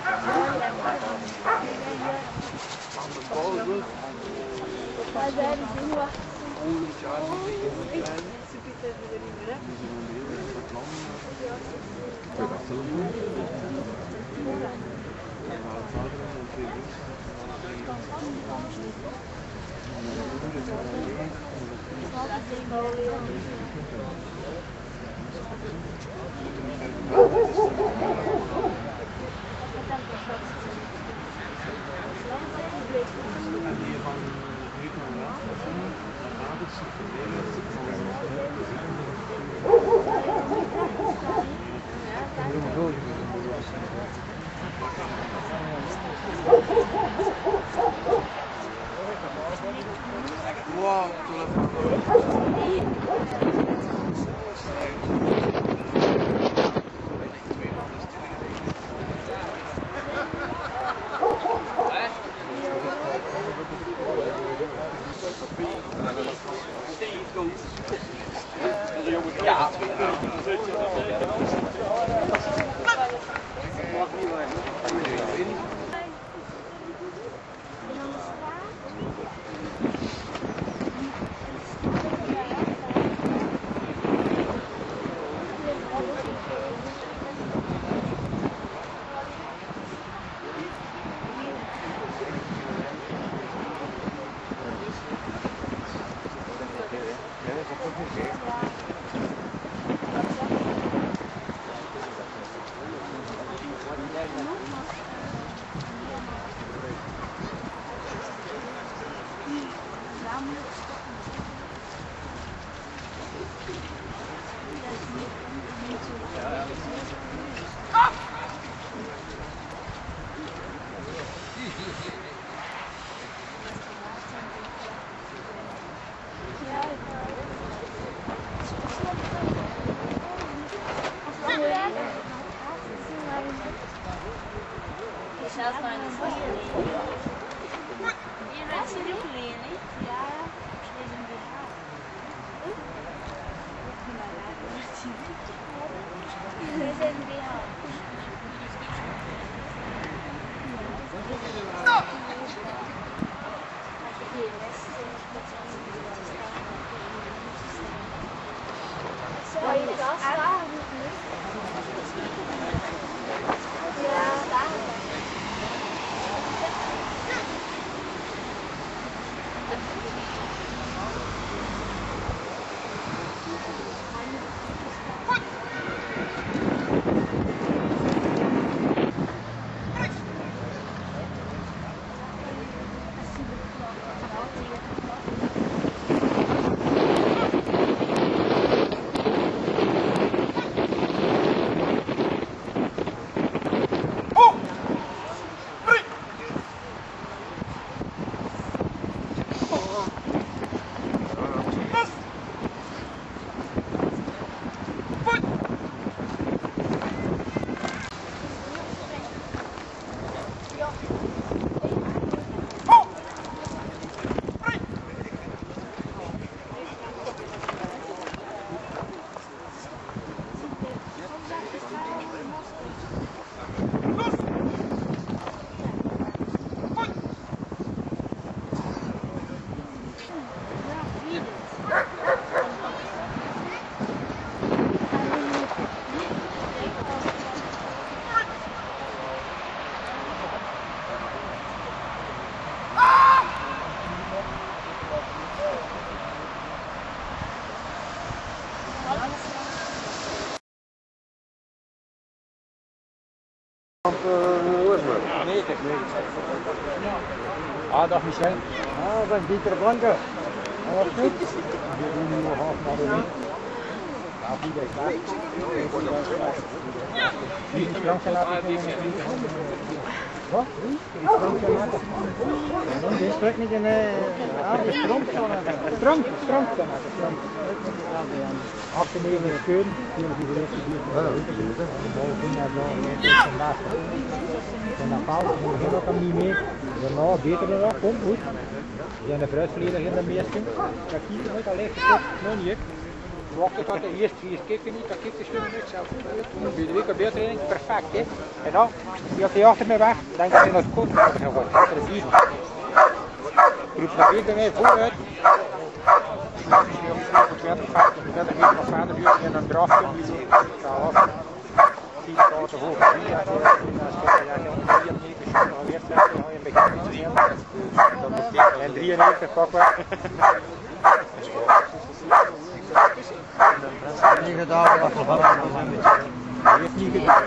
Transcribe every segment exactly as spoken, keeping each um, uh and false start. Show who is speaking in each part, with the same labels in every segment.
Speaker 1: Wow, ja.
Speaker 2: Nee, ah, dag Michel. Ah, ben Dieter Blanke. Wat goed? We doen nu nog half naar de wind. Ja, die deed daar. Die sprankje laten komen. Wat? Die sprankje laten komen. Die spreekt niet in de... Ah, die stronk zo naar de... Stronk, stronk zo naar de stronk. Achterneven in de keuren. Die hebben die gerecht die hier. Boven naar de vandaag. En dan paal, we gaan dat dan niet mee. Daarna beter nog, komt goed. Die zijn de fruitverleden in de meesten. Kijk hier, nooit al leeg gekocht, nog niet. wachten tot de eerste vier kikken niet, dan kikt de schwimmen niet zelf. Dan doe je de week op beurtraining, perfect hè. En dan, die had hij achter me weg, denk dat hij naar de kont gaat gaan worden, achter de vier. Roep naar één bij mij vooruit. twintig, vijfentwintig meter nog verder duurt en dan draf je niet zo. Ga af. tien graden hoog. En drieënnegentig pak weg.
Speaker 1: Niet gedaan, dat gevallen een beetje.
Speaker 2: Heeft niet gedaan.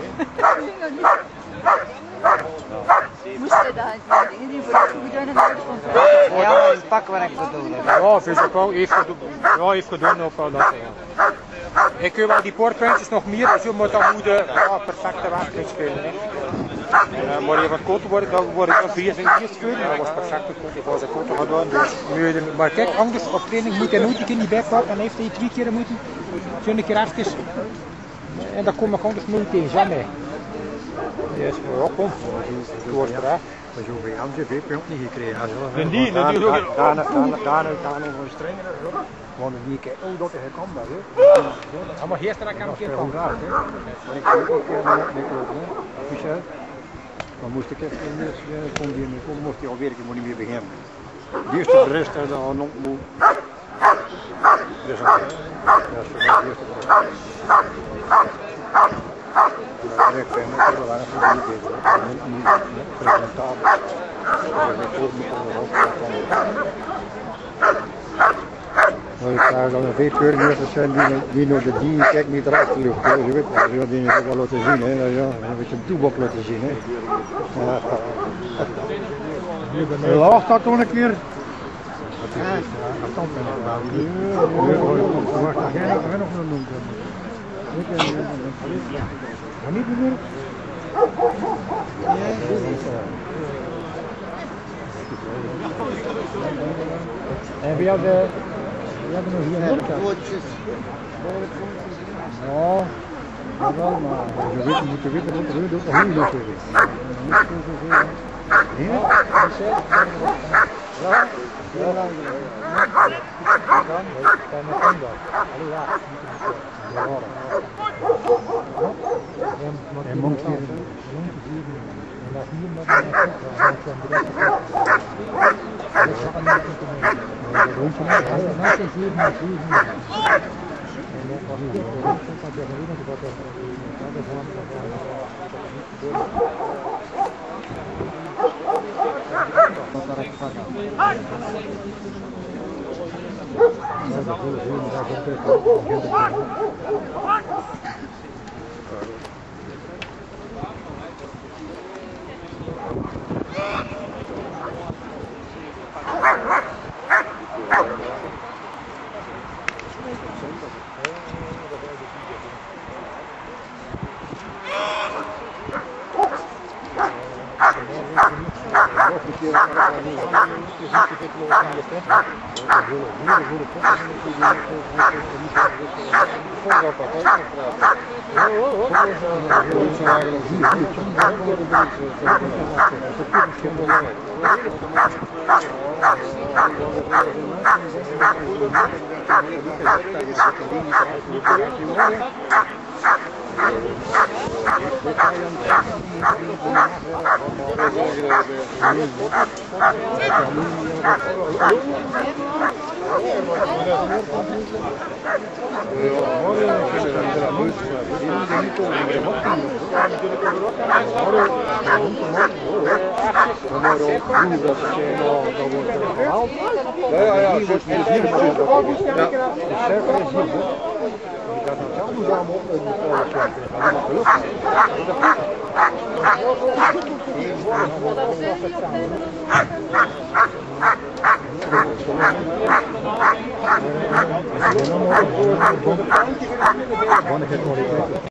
Speaker 3: Moest je daar dingen die voor de goede en de
Speaker 1: Ja, een pakwerk bedoel ik.
Speaker 2: Ja, fysiek heeft gedaan. Ja, heeft gedaan ook wel dat. Ja. Ik wil wel die poortpuntjes nog meer, dus je moet dan moeten ja, perfecte wedstrijd spelen. Hè. En, uh, maar je wat korter wordt, dan word ik nog vier en eerst spelen. Dat was perfect. Ik was een korter gedaan. Dus, maar kijk, anders op training moet hij nooit een keer niet bijkomen. Dan heeft hij twee keer moeten. Zo'n keer even. En dan kom ik anders nooit tegen. Jamais. Yes, maar ja, kom. Het wordt eraf.
Speaker 1: Maar zo bij M G B punt niet gekregen.
Speaker 2: En die natuurlijk.
Speaker 1: Daarna gaan we nog een strenger. Want die keer, oh dat is kan dat hè.
Speaker 2: Ja, maar gisteren kan ik een keer komen.
Speaker 1: En ik weet ook niet lopen, officieel. Dan moest ik even in de kon die niet komen, moest hij al werken, moet niet meer beginnen. De eerste de rest en dan nog moe. Dus dat is voor mij de eerste de rest. En ik ben het heel lang voor die dit, niet presentabel. Dat is ook niet onderhoud. Maar ik ga dan een veekeuring zijn die, die nog de dien kijk niet eruit lucht. Je weet wel, je die niet wel laten zien, hè. Ja, een beetje een toebok laten zien. Hè. Ja, de laag staat toch een keer. Ja, dat kan wel. Wacht, ga jij nog een noemen? Ga niet meer?
Speaker 2: En wie had de... We hebben nog hier een
Speaker 1: Bootjes.
Speaker 2: Ja, wel, maar
Speaker 1: Je weet, moet je weten wat er gebeurt, ook nog niet zo is.
Speaker 2: ja, dat is het. Ja, heel lang geleden. Dan, dan nog een dag. Allee, ja,
Speaker 1: En moet je
Speaker 2: en dat hier met een dat zijn direct dat is al niet te doen. Dat rondje met dat is hier maar hier. En dat was hier. Dat je niet dat dat dat is gewoon dat dat
Speaker 1: Ja, ja, ja, wordt hier hier natuurlijk. Ja, de sterker is hier. Je gaat dan zelf niet allemaal op en de volle sterker. Dat is gelukkig. Dat is gelukkig.